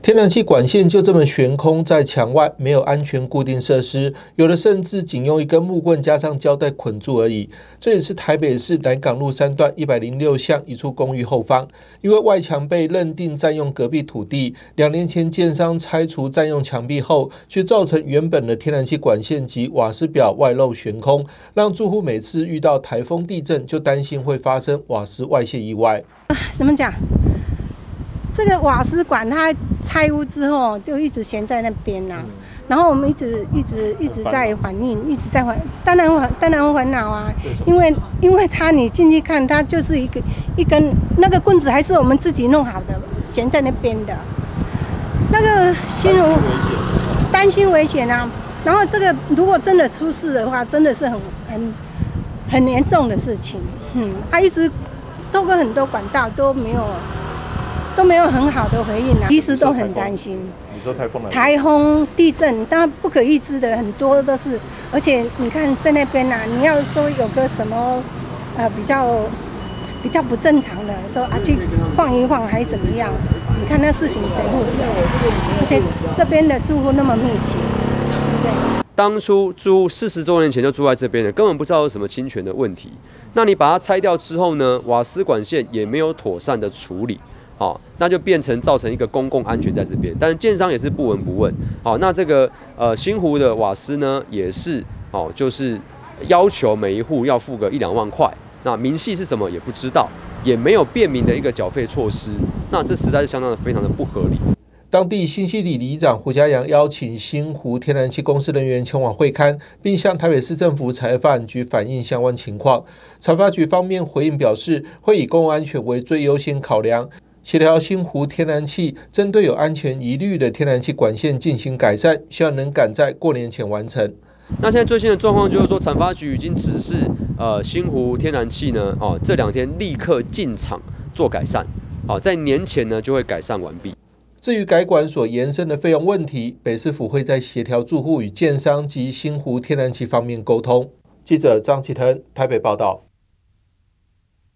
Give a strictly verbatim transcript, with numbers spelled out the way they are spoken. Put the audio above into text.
天然气管线就这么悬空在墙外，没有安全固定设施，有的甚至仅用一根木棍加上胶带捆住而已。这也是台北市南港路三段一百零六巷一处公寓后方，因为外墙被认定占用隔壁土地，两年前建商拆除占用墙壁后，却造成原本的天然气管线及瓦斯表外露悬空，让住户每次遇到台风、地震就担心会发生瓦斯外泄意外。 怎么讲？这个瓦斯管它拆屋之后就一直悬在那边啦、啊，然后我们一直一直一直在反映，一直在烦，当然当然烦恼啊，因为因为它你进去看，它就是一个一根那个棍子还是我们自己弄好的，悬在那边的，那个心如担心危险啊。然后这个如果真的出事的话，真的是很很很严重的事情。嗯，它一直透过很多管道都没有。都没有很好的回应啊，其实都很担心。 你说台风来？ 台风、地震，当然不可预知的很多都是，而且你看在那边啊，你要说有个什么，呃，比较比较不正常的，说啊去晃一晃还是怎么样？你看那事情谁负责？而且这边的住户那么密集，对不对？ 当初住户四十多年前就住在这边了，根本不知道有什么侵权的问题。那你把它拆掉之后呢，瓦斯管线也没有妥善的处理。好，那就变成造成一个公共安全在这边，但是建商也是不闻不问。好，那这个呃新湖的瓦斯呢，也是哦，就是要求每一户要付个一两万块，那明细是什么也不知道，也没有便民的一个缴费措施，那这实在是相当的非常的不合理。 当地新西里里长胡家阳邀请新湖天然气公司人员前往会勘，并向台北市政府采发局反映相关情况。采发局方面回应表示，会以公共安全为最优先考量。协调新湖天然气针对有安全疑虑的天然气管线进行改善，希望能赶在过年前完成。 那现在最新的状况就是说，产发局已经指示呃新湖天然气呢，哦这两天立刻进场做改善，好、哦、在年前呢就会改善完毕。 至于改管所延伸的费用问题，北市府会在协调住户与建商及新湖天然气方面沟通。记者张启腾台北报道。